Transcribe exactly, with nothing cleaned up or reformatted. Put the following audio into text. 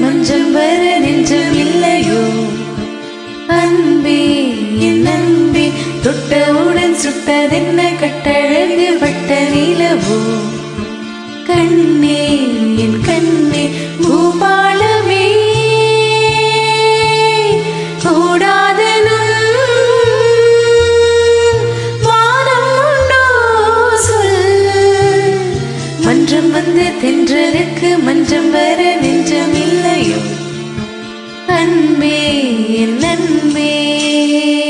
மஞ்சம் வர நெஞ்சம் இல்லையோ அன்பே என் அன்பே தொட்டவுடன் சுட்டதென்ன கட்டழகு வட்ட நிலவோ கண்ணே என் கண்ணே பூபாலமே மன்றம் வந்து தென்றலுக்கு மஞ்சம் வர நெஞ்சம் இல்லையோ அன்பே என் அன்பே